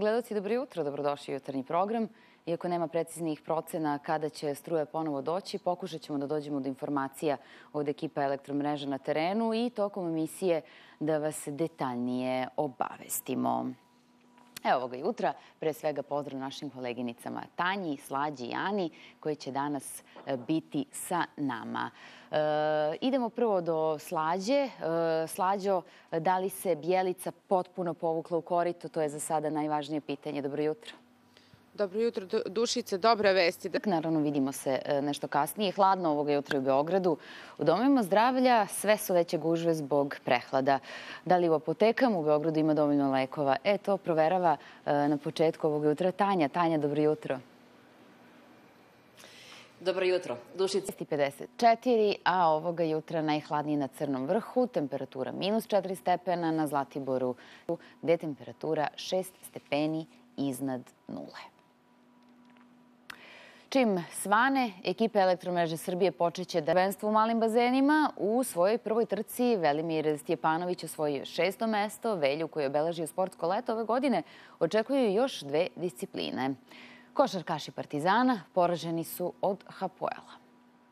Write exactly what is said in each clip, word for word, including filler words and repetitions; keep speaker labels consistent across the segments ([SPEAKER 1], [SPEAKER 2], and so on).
[SPEAKER 1] Gledaoci, dobro jutro, dobrodošli u jutarnji program. Iako nema preciznih procena kada će struja ponovo doći, pokušat ćemo da dođemo do informacija od ekipa Elektromreža na terenu i tokom emisije da vas detaljnije obavestimo. Evo ovoga jutra, pre svega pozdrav našim koleginicama Tanji, Slađi i Ani, koji će danas biti sa nama. E, idemo prvo do Slađe. E, Slađo, da li se Bjelica potpuno povukla u korito? To je za sada najvažnije pitanje. Dobro jutro.
[SPEAKER 2] Dobro jutro, Dušice, dobra vesti.
[SPEAKER 1] Naravno, vidimo se nešto kasnije. Hladno ovoga jutra u Beogradu. U domovima zdravlja sve su veće gužve zbog prehlada. Da li u apotekama u Beogradu ima dovoljno lekova? E, to proverava na početku ovoga jutra Tanja. Tanja, dobro jutro.
[SPEAKER 3] Dobro jutro. Dušice.
[SPEAKER 1] pedeset četiri, a ovoga jutra najhladnije na Crnom vrhu, temperatura minus četiri stepena, na Zlatiboru, gde je temperatura šest stepeni iznad nule. Čim svane, ekipe Elektromreže Srbije počeće da prvenstvo u malim bazenima. U svojoj prvoj trci Velimir Stjepanović osvojio šesto mesto. Velju, koji je obeležio sportsko leto ove godine, očekuju još dve discipline. Košarkaši Partizana poraženi su od Hapoela.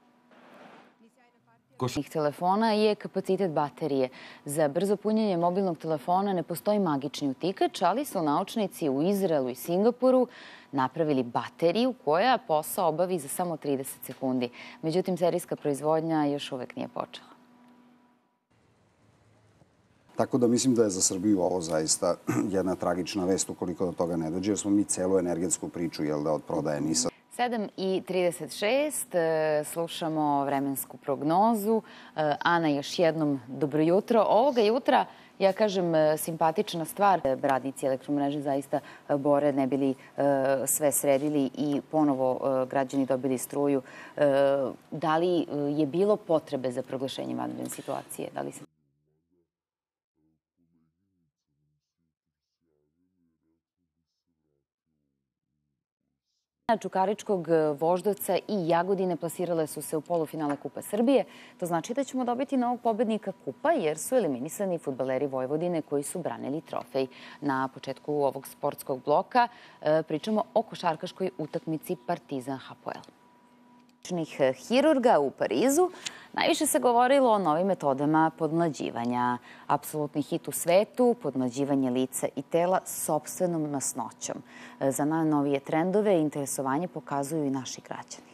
[SPEAKER 1] Telefona je kapacitet baterije. Za brzo punjenje mobilnog telefona ne postoji magični utikač, ali su naučnici u Izraelu i Singapuru napravili bateriju koja posao obavi za samo trideset sekundi. Međutim, serijska proizvodnja još uvek nije počela.
[SPEAKER 4] Tako da mislim da je za Srbiju ovo zaista jedna tragična vest ukoliko do toga ne dođe, jer smo mi celu energetsku priču, jel da, od prodaje NIS-a.
[SPEAKER 1] sedam i trideset šest, slušamo vremensku prognozu. Ana, još jednom dobro jutro. Ovoga jutra, ja kažem, simpatična stvar. Radnici Elektromreže zaista bore, ne bili sve sredili i ponovo građani dobili struju. Da li je bilo potrebe za proglašenjem vanredne situacije? Da li se... Čukaričkog, Voždovca i Jagodine plasirale su se u polufinale Kupa Srbije. To znači da ćemo dobiti novog pobednika Kupa jer su eliminisani fudbaleri Vojvodine koji su branili trofej. Na početku ovog sportskog bloka pričamo o košarkaškoj utakmici Partizan Hapoel. Hirurga u Parizu najviše se govorilo o novim metodama podmlađivanja. Apsolutni hit u svetu, podmlađivanje lica i tela sopstvenom masnoćom. Za najnovije trendove i interesovanje pokazuju i naši građani.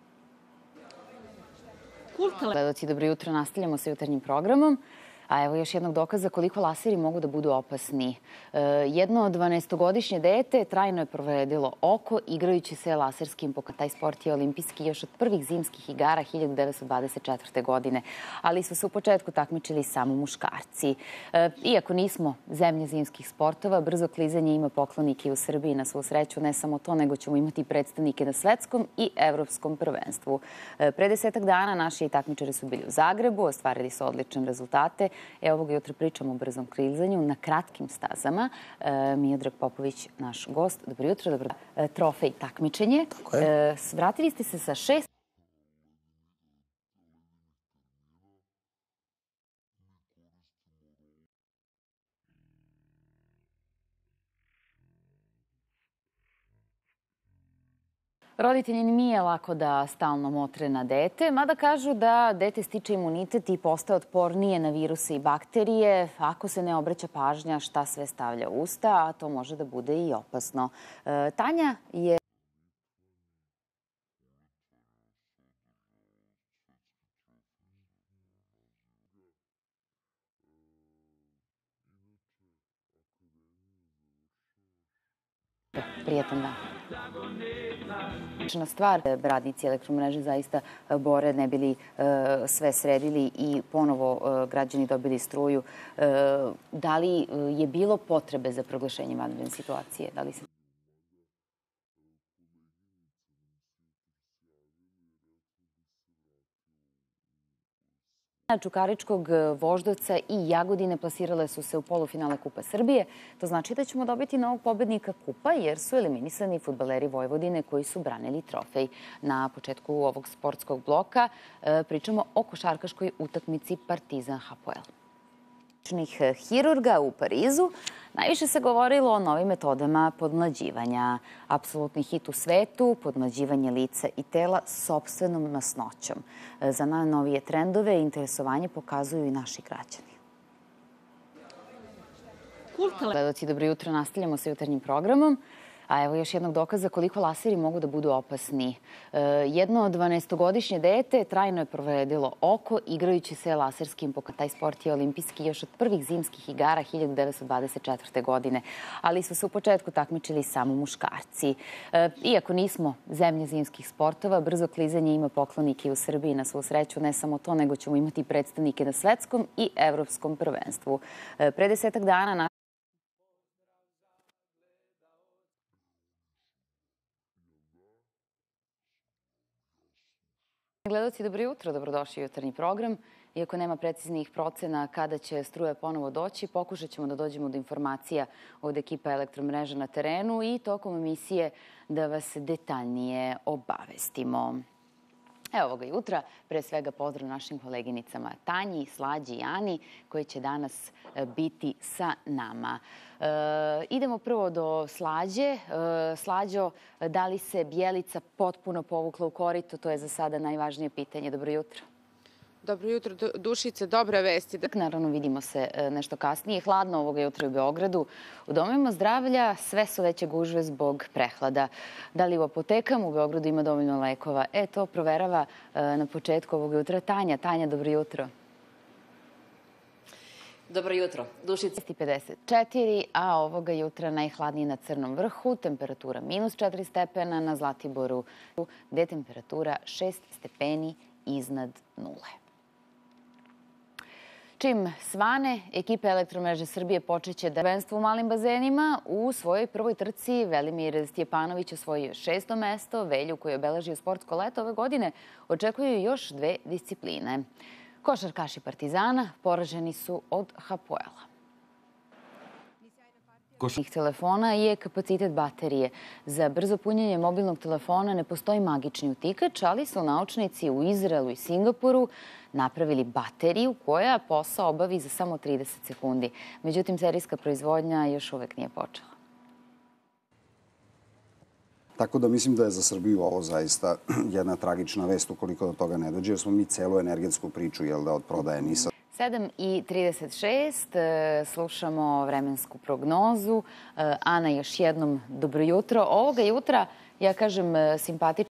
[SPEAKER 1] Gledaoci, dobro jutro, nastavljamo sa jutarnjim programom. A evo još jednog dokaza koliko laseri mogu da budu opasni. Jedno dvanaestogodišnje dete trajno je povredilo oko igrajući se laserskim pokazom. Taj sport je olimpijski još od prvih zimskih igara hiljadu devetsto dvadeset četvrte. godine, ali su se u početku takmičili samo muškarci. Iako nismo zemlje zimskih sportova, brzo klizanje ima poklonike i u Srbiji. Na svu sreću, ne samo to, nego ćemo imati predstavnike na svetskom i evropskom prvenstvu. Pre desetak dana naši takmičari su bili u Zagrebu, ostvarili su odlične rezultate. Evo ovoga jutra pričamo o brzom klizanju na kratkim stazama. Miodrag Popović, naš gost. Dobro jutro, dobro trofej takmičenje. Vratili ste se sa šest... Roditelji nije lako da stalno motre na dete, mada kažu da dete stiče imunitet i postaje otpornije na viruse i bakterije ako se ne obraća pažnja šta sve stavlja u usta, a to može da bude i opasno. Tanja je... Prijetan dan. Stvar, radnici Elektromreže zaista bore, ne bili sve sredili i ponovo građani dobili struju. Da li je bilo potrebe za proglašenjem vanredne situacije? Da li se... Čukaričkog, Voždovca i Jagodine plasirale su se u polufinale Kupa Srbije. To znači da ćemo dobiti novog pobednika Kupa jer su eliminisani fudbaleri Vojvodine koji su branili trofej. Na početku ovog sportskog bloka pričamo o košarkaškoj utakmici Partizan Hapoel. hirurga u Parizu, najviše se govorilo o novim metodama podmlađivanja. Apsolutni hit u svetu, podmlađivanje lica i tela sopstvenom masnoćom. Za najnovije trendove i interesovanje pokazuju i naši građani. Gledaoci, dobro jutro, nastavljamo sa jutarnjim programom. A evo još jednog dokaza koliko laseri mogu da budu opasni. Jedno dvanaestogodišnje dete trajno je povredilo oko igrajući se laserskim pokazom. Taj sport je olimpijski još od prvih zimskih igara hiljadu devetsto dvadeset četvrte. godine, ali su se u početku takmičili samo muškarci. Iako nismo zemlje zimskih sportova, brzo klizanje ima poklonike i u Srbiji. Na svu sreću, ne samo to, nego ćemo imati predstavnike na svetskom i evropskom prvenstvu. Pre desetak dana Gledaoci, dobro jutro, dobrodošli u jutarnji program. Iako nema preciznih procena kada će struja ponovo doći, pokušat ćemo da dođemo do informacija od ekipa Elektromreža na terenu i tokom emisije da vas detaljnije obavestimo. Evo ovoga jutra, pre svega pozdrav našim koleginicama Tanji, Slađi i Ani, koji će danas biti sa nama. E, idemo prvo do Slađe. E, Slađo, da li se Bjelica potpuno povukla u korito? To je za sada najvažnije pitanje. Dobro jutro.
[SPEAKER 2] Dobro jutro, Dušice, dobra vesti.
[SPEAKER 1] Naravno, vidimo se nešto kasnije. Hladno ovoga jutra u Beogradu. U domovima zdravlja sve su veće gužve zbog prehlada. Da li u apotekama u Beogradu ima dovoljno lekova? E, to proverava na početku ovoga jutra Tanja. Tanja, dobro jutro.
[SPEAKER 3] Dobro jutro, Dušice.
[SPEAKER 1] pedeset četiri, a ovoga jutra najhladnije na Crnom vrhu, temperatura minus četiri stepena, na Zlatiboru, gde je temperatura šest stepeni iznad nule. Čim svane, ekipe Elektromreže Srbije počeće da prvenstvo u malim bazenima. U svojoj prvoj trci Velimir Stjepanović osvojio šesto mesto. Velju, koji je obeležio sportsko leto ove godine, očekuju još dve discipline. Košarkaši Partizana poraženi su od Hapoela. Telefona je kapacitet baterije. Za brzo punjenje mobilnog telefona ne postoji magični utikač, ali su naučnici u Izraelu i Singapuru napravili bateriju koja posao obavi za samo trideset sekundi. Međutim, serijska proizvodnja još uvek nije počela.
[SPEAKER 4] Tako da mislim da je za Srbiju ovo zaista jedna tragična vest ukoliko do toga ne dođe, jer smo mi celu energetsku priču, jel da, od prodaje NIS-a.
[SPEAKER 1] sedam i trideset šest, slušamo vremensku prognozu. Ana, još jednom dobro jutro. Ovoga jutra, ja kažem, simpatično